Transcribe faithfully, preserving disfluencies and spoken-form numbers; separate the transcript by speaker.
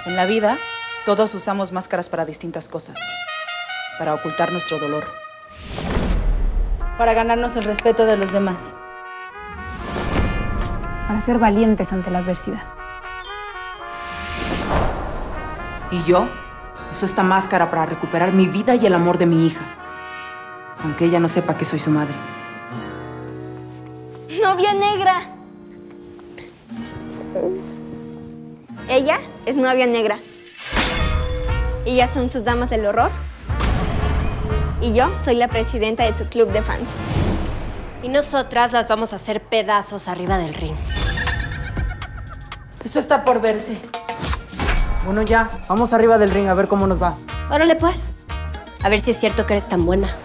Speaker 1: En la vida, todos usamos máscaras para distintas cosas. Para ocultar nuestro dolor.
Speaker 2: Para ganarnos el respeto de los demás.
Speaker 3: Para ser valientes ante la adversidad.
Speaker 1: Y yo uso esta máscara para recuperar mi vida y el amor de mi hija. Aunque ella no sepa que soy su madre.
Speaker 4: ¡Novia negra! Ella es novia negra. Ellas son sus damas del horror. Y yo soy la presidenta de su club de fans.
Speaker 5: Y nosotras las vamos a hacer pedazos arriba del ring.
Speaker 2: Esto está por verse.
Speaker 6: Bueno, ya. Vamos arriba del ring a ver cómo nos va.
Speaker 5: Órale, pues. A ver si es cierto que eres tan buena.